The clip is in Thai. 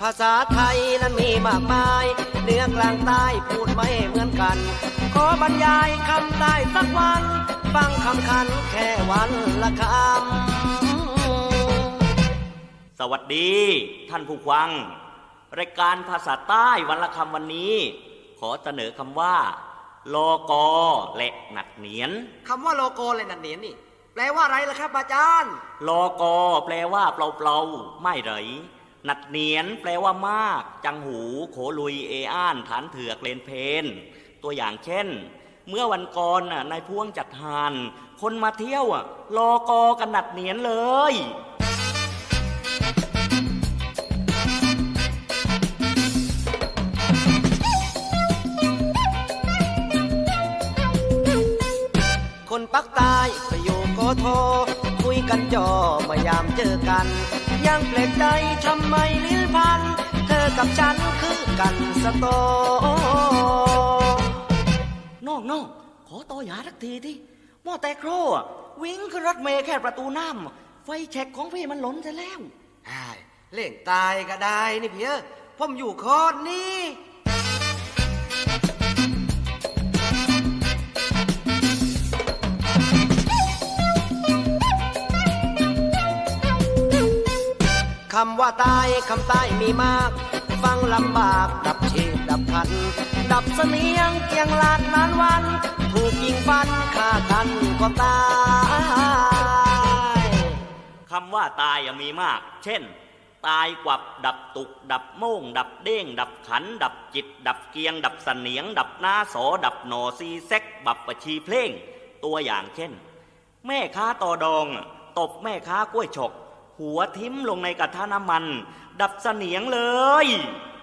าษาไทยนั้นมีมากมายเหนือกลางใต้พูดไม่เหมือนกันขอบรรยายคำใต้สักวันฟังคำคันแค่วันละคำสวัสดีท่านผู้ฟังรายการภาษาใต้วันละคำวันนี้ขอเสนอคำว่าโลกอและหนัดเหนียนคำว่าโลโกและหนัดเหนียนนี่แปลว่าอะไรล่ะครับอาจารย์โลกอแปลว่าเปล่าๆไม่ไหลหนัดเหนียนแปลว่ามากจังหูโขลุยเออ้านฐานเถือกเลนเพนตัวอย่างเช่นเมื่อวันก่อนนายพวงจัดหานคนมาเที่ยวโลกอกันหนัดเหนียนเลยคนปักใต้ไปอยู่โกโทคุยกันจ่อเมื่อยามเจอกันยังแปลกใจทำไมลิ้นพันเธอกับฉันคือกันสโตน้องขอต่อยาทักทีที่หม้อแต่โครวิ่งขึ้นรถเมล์แค่ประตูน้ำไฟแช็กของพี่มันหล่นซะแล้วเล่งตายก็ได้นี่เพียผมอยู่คอนนี่คำว่าตายคำใต้มีมากฟังลำบากดับชีพดับขันดับเสนียงเกียงลานนานวันถูกยิงฟันฆ่ากันก็ตายคำว่าตายมีมากเช่นตายกวับดับตุกดับโม่งดับเด้งดับขันดับจิตดับเกียงดับเสนียงดับหน้าโสดับหนอซีเซ็กบับประชีเพลงตัวอย่างเช่นแม่ค้าต่อดองตบแม่ค้ากล้วยฉกหัวทิ่มลงในกระทะน้ำมันดับเสนียงเลย